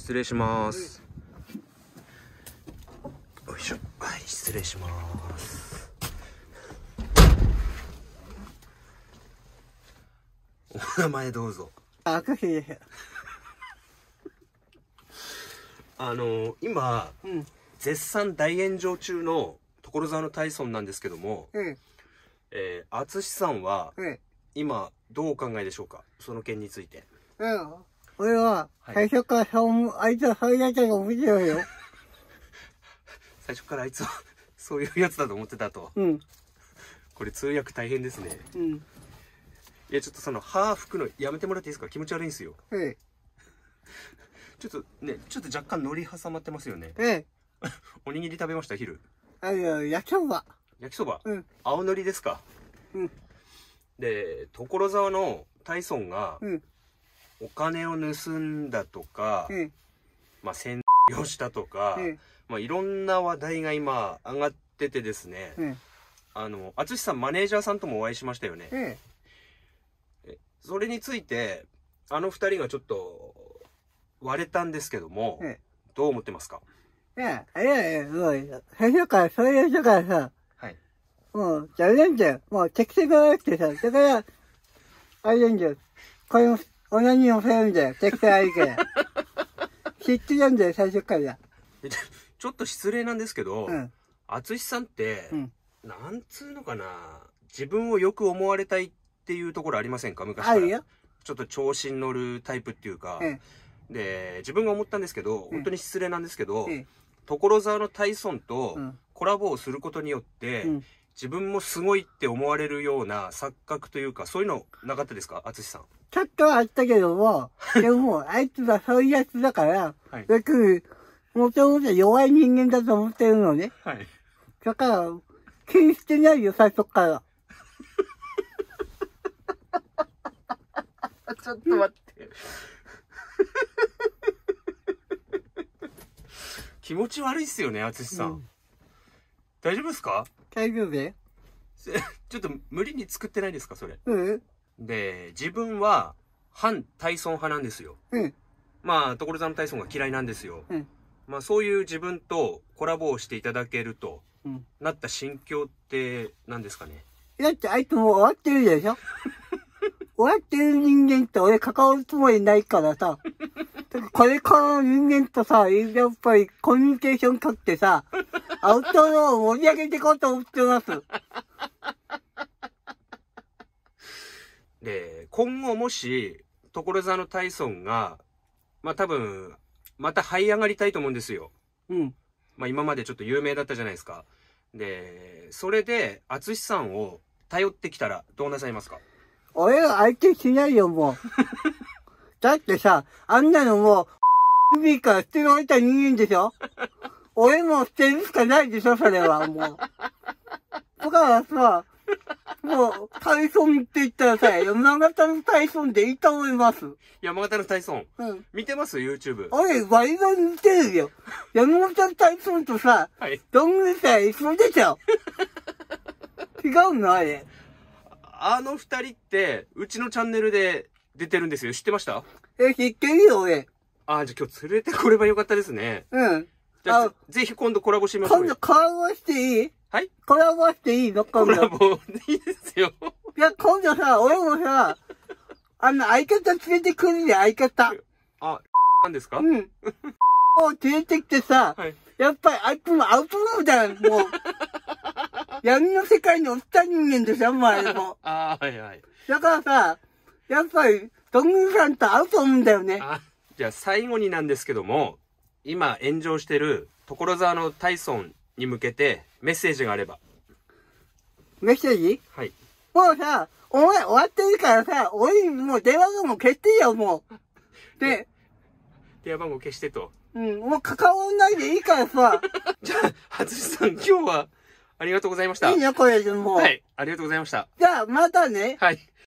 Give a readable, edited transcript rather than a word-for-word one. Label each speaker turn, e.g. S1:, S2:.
S1: 失礼します。よいしょ。はい、失礼します。お名前どうぞ。
S2: 明石です。
S1: 今、絶賛大炎上中の所沢の大尊なんですけども、淳さんは、今どうお考えでしょうか、その件について。
S2: 俺は最初からあいつはそういうやつだと思ってたよ。
S1: 最初からあいつはそういうやつだと思ってたと。これ通訳大変ですね。いや、ちょっとその歯吹くのやめてもらっていいですか、気持ち悪いんですよ。ちょっとね、ちょっと若干海苔挟まってますよね。おにぎり食べました、昼。
S2: 焼きそば。
S1: 焼きそば。青のりですか。で、所沢の大尊が、お金を盗んだとか、まあ、占領したとか、まあ、いろんな話題が今上がっててですね、淳さん、マネージャーさんともお会いしましたよね。それについて、あの二人がちょっと割れたんですけども、どう思ってますか？
S2: いや、もう、最初からそういう人からさ、もう、ダメなんだよ。もう、適当じゃなくてさ、だから、あれなんだよ。これも、同じにもせるんだよ。適当あるから。知ってるんだよ、最初から。
S1: ちょっと失礼なんですけど、淳さんって、なんつうのかな、自分をよく思われたいっていうところありませんか、昔から。あるよ。ちょっと調子に乗るタイプっていうか、で、自分が思ったんですけど、本当に失礼なんですけど、所沢の大尊とコラボをすることによって、自分もすごいって思われるような錯覚というか、そういうのなかったですか、淳さん。
S2: ちょっとはあったけども、でも、あいつはそういうやつだから、別に、もともと弱い人間だと思ってるのね。だから、気にしてないよ、最初から。
S1: ちょっと待って。気持ち悪いっすよね、淳さん。大丈夫ですか？
S2: 大丈夫だよ。
S1: ちょっと無理に作ってないですか、それ。で、自分は反大尊派なんですよ。まあ、所沢の大尊が嫌いなんですよ。まあ、そういう自分とコラボをしていただけると、なった心境って何ですかね。
S2: だってあいつもう終わってるでしょ終わってる人間と俺関わるつもりないからさ。これからの人間とさ、やっぱりコミュニケーション取ってさ、アウトローを盛り上げていこうと思ってます。
S1: で、今後もし、所沢の大尊が、まあ多分、また這い上がりたいと思うんですよ。まあ今までちょっと有名だったじゃないですか。で、それで、淳さんを頼ってきたらどうなさいますか？
S2: 俺は相手しないよ、もう。だってさ、あんなのもう、海から捨てられた人間でしょ俺も捨てるしかないでしょ、それは、もう。だからさ、もう、大尊って言ったらさ、山形の大尊でいいと思います。
S1: 山形の大尊。見てます ?YouTube。
S2: 俺、割り割り見てるよ。山形の大尊とさ、どんぐりさ、一緒でしょ。違うのあれ。
S1: あの二人って、うちのチャンネルで出てるんですよ。知ってました？
S2: 知ってるよ、俺。
S1: じゃあ今日連れてこればよかったですね。じゃあ、ぜひ今度コラボしてみましょう。
S2: 今度コラボしていい？コラボしていいの？
S1: コラボいいですよ。
S2: いや、今度さ、俺もさ、相方連れてくるで、相方。
S1: なんですか？
S2: を連れてきてさ、やっぱりあいつもアウトローだよ、もう。闇の世界に落ちた人間でしょ、もうあれも。だからさ、やっぱり、どんぐりさんと合うと思うんだよね。
S1: じゃあ最後になんですけども、今炎上してる所沢の大尊に向けてメッセージがあれば。
S2: メッセージ？もうさ、お前終わってるからさ、俺もう電話番号消してよ、もう。で、
S1: 電話番号消してと。
S2: もう関わらないでいいからさ。
S1: じゃあ、淳さん今日はありがとうございました。
S2: いいね、これでもう。
S1: ありがとうございました。
S2: じゃあ、またね。